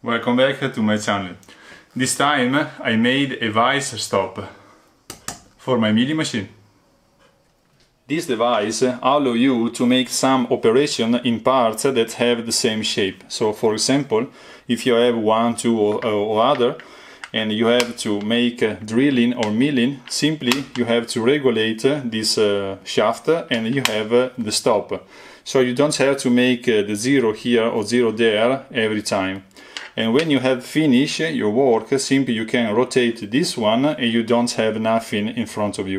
Welcome back to my channel. This time I made a vice stop for my milling machine. This device allows you to make some operation in parts that have the same shape. So for example, if you have one, two or other and you have to make drilling or milling, simply you have to regulate this shaft and you have the stop. So you don't have to make the 0 here or 0 there every time. And when you have finished your work, simply you can rotate this one and you don't have nothing in front of you.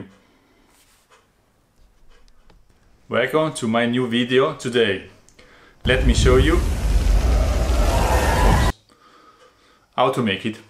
Welcome to my new video today. Let me show you how to make it.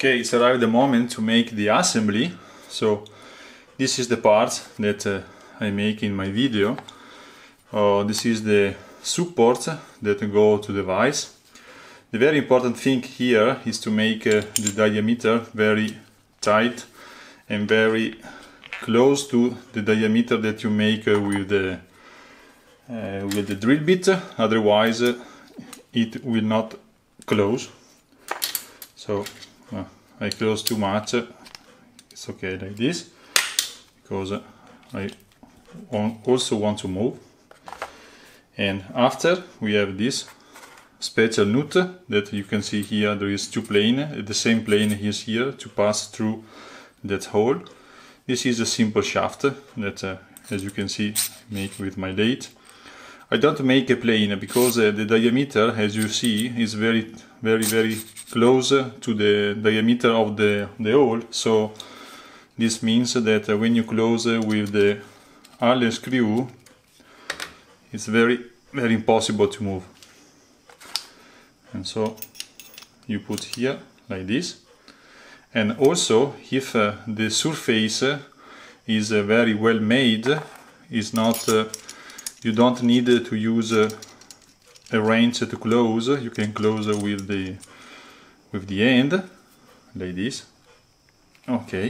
Okay, it's arrived the moment to make the assembly. So this is the part that I make in my video. This is the support that go to the vise. The very important thing here is to make the diameter very tight and very close to the diameter that you make with the drill bit, otherwise it will not close. So I close too much, it's okay like this, because I also want to move. And after we have this special nut that you can see here. There is two planes, the same plane is here to pass through that hole. This is a simple shaft that as you can see make with my lathe. I don't make a plane because the diameter, as you see, is very close to the diameter of the hole. So this means that when you close with the Allen screw, it's very impossible to move. And so you put here like this. And also, if the surface is very well made, is not you don't need to use a wrench to close. You can close with the end like this. Okay.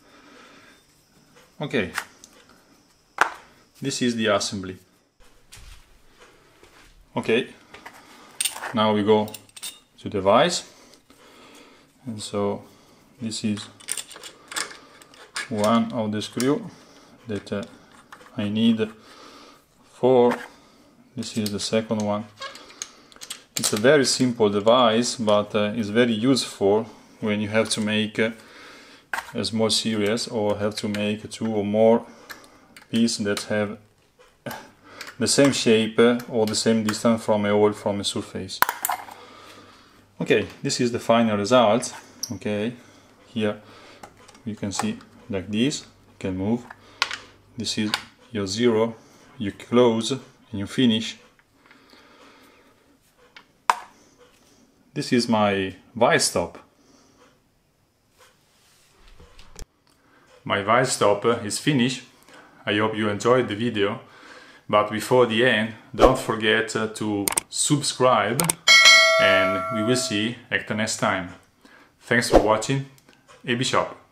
This is the assembly. Okay. Now we go to the vise, and so this is one of the screw that I need for. This is the second one. It's a very simple device, but it's very useful when you have to make a small series or have to make 2 or more pieces that have the same shape or the same distance from a hole from a surface. Okay, this is the final result. Okay, here you can see like this, you can move. This is your zero, you close and you finish. This is my vise stop. My vise stop is finished. I hope you enjoyed the video. But before the end, don't forget to subscribe, and we will see you at the next time. Thanks for watching. AB Shop.